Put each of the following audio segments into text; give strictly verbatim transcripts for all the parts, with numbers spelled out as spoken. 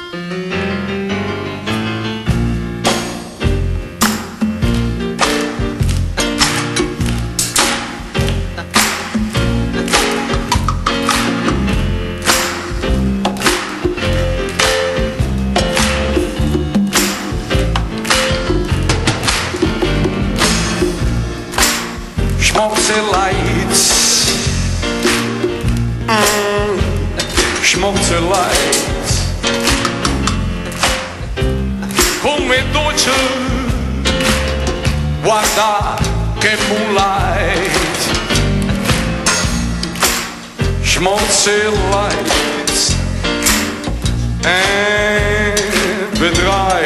Schmorzelights, mm, schmorzelights, come dolce, guarda che moonlight, schmorzelights, e vedrai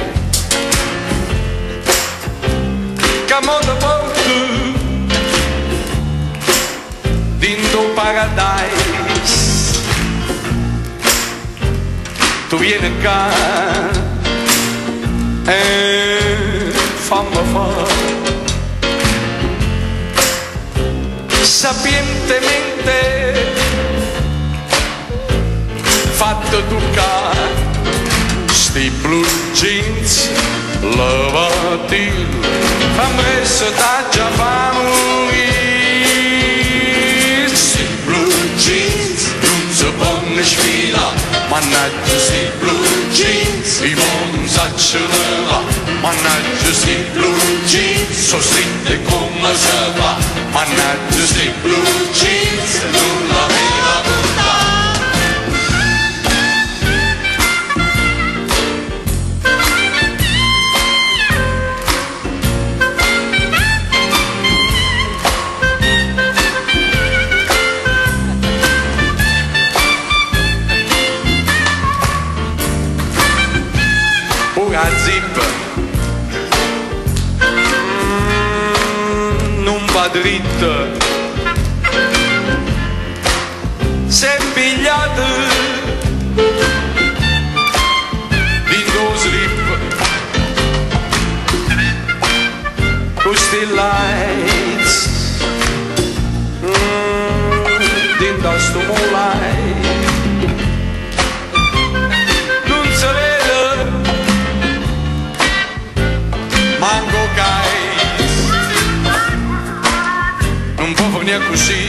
che a modo porto Dindo paradise, tu vieni qua e fammi fare sapientemente fatto toccare sti blue jeans lavati, fammi restare da già fa morire. Spieler, mannaggia sti blue jeans, i buoni s'accelera, mannaggia sti blue jeans, so stritte come se va, mannaggia sti blue jeans, non l'aveva portata. La zip mm, non va dritta, se pigliate in due slip, questi lights mm, dentro sto moonlight non si vede manco guys, non può venire così,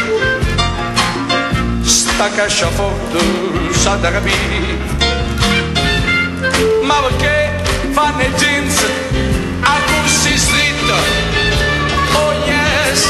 sta casciaforte sa da capire, ma perché fanno i jeans a così stretto, oh yes,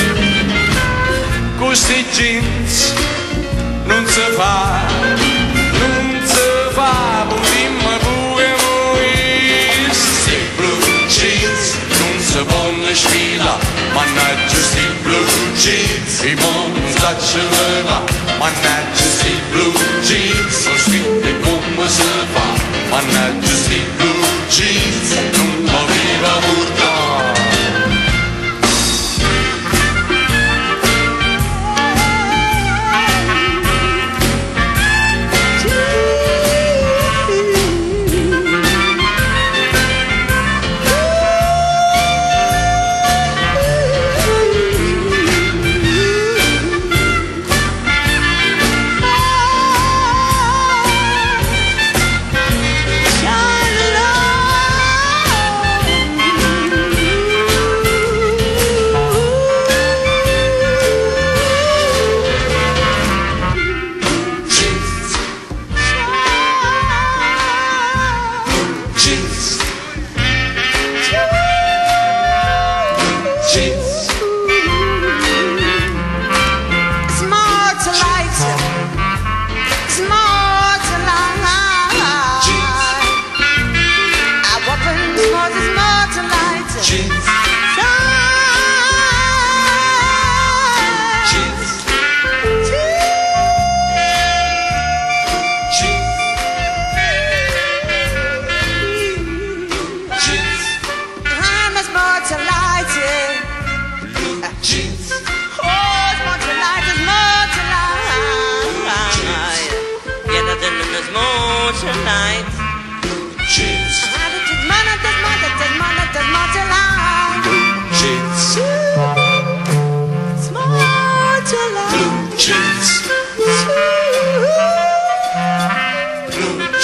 questi jeans non si fa, non si fa, dimmi pure voi, sti blue jeans non si vanno sfila, mannaggia sti blue jeans, i buoni s'accelera, mannaggia sti blue jeans, sono scritte come si fa, mannaggia sti blue jeans, non l'aveva portata.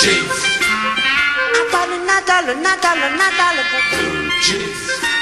jeans. Natale, Natale, Natale, Natale, Blue jeans.